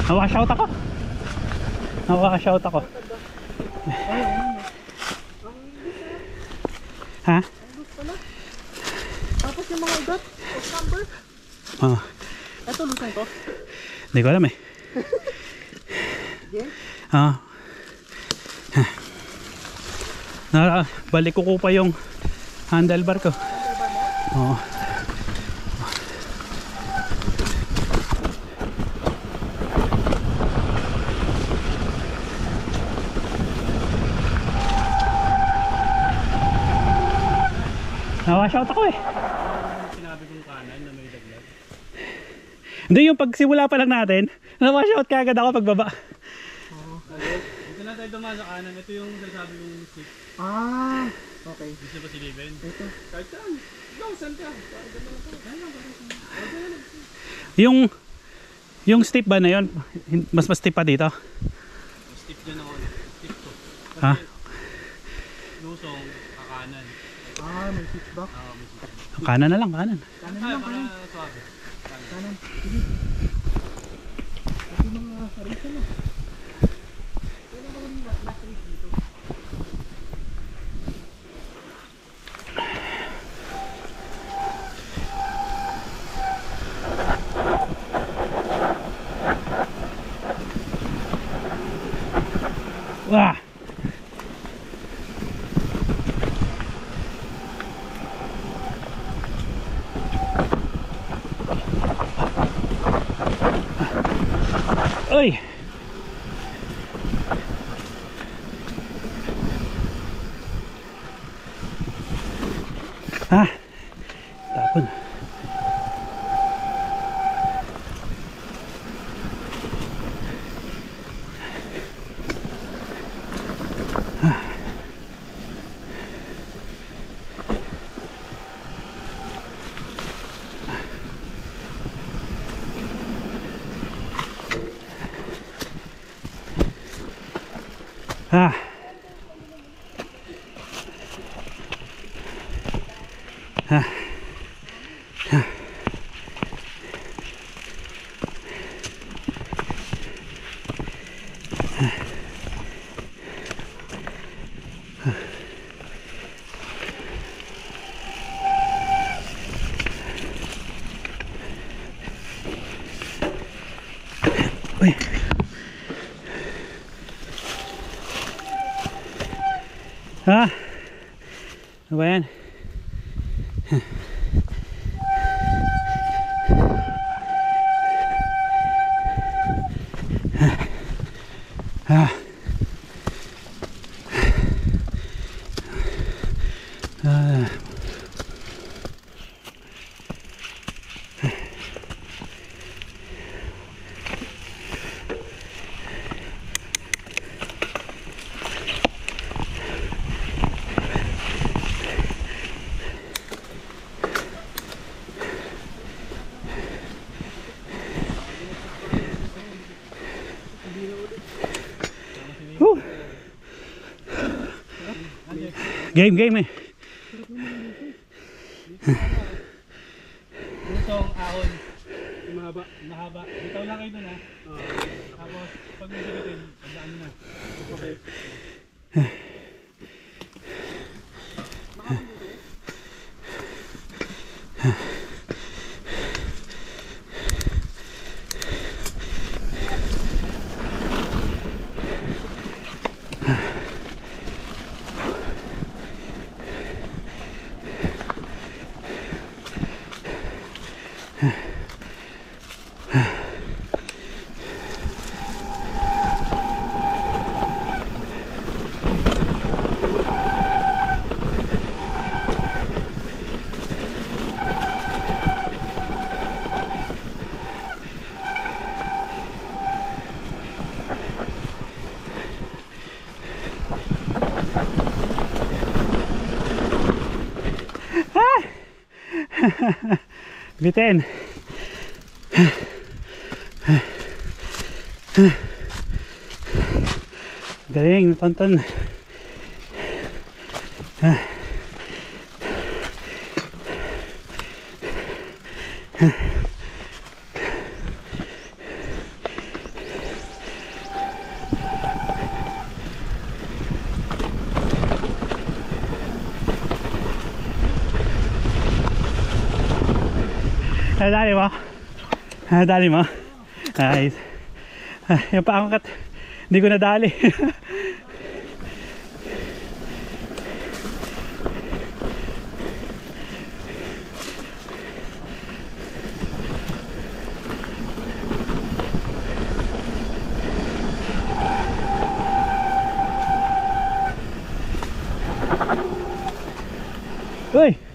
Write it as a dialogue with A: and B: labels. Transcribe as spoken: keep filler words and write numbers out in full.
A: Nawa-shout ako. Nawa-shout ako. Ha?
B: Tapos yung mga ugat, number.
A: Oh.
B: Ito, lusong to?
A: Hindi ko alam eh. Oo. Na, balik ko pa yung handlebar ko. Oo. Nawa-shout ako eh.
C: Sinabi kong kanan na may daglag.
A: Hindi, yung pagsimula pa lang natin, nawa-shout ka agad ako pagbaba.
C: Oo. Dito na tayo dumaan sa kanan. Ito yung sasabi kong mistake.
B: Ah, okay.
C: Gusto ba silipin?
B: Ito.
C: Kahit saan. Ikaw, saan ka?
A: Yung yung steep ba na yun? Mas mas steep pa dito?
C: Steep dyan ako. Steep to.
A: Ha?
C: Lusong, kakanan.
B: Ah, may feedback.
C: Oo, may steep.
A: Kanan na lang, kanan.
B: Kanan
C: Ay,
B: lang,
C: para
B: kanan.
C: suwabe.
B: Kanan. Sige. Ito yung mga sarisa na. Kailan ba kami last race dito?
A: Wah! Uy! Ah! Tapon. Ah. Ah. Ah. Uy. Ha? Ano ba yan? Ha? Ah. Whew. Game, game eh.
C: Lusong, ahon. Mahaba. Mahaba. Bitaw lang kayo dun ha. Tapos, pag may sigitin, tandaan nyo na. Okay.
A: Bitin. Galing, natantan. Nadali mo? Nadali mo? Nice. Ah, yung paangkat, hindi ko nadali. Uy!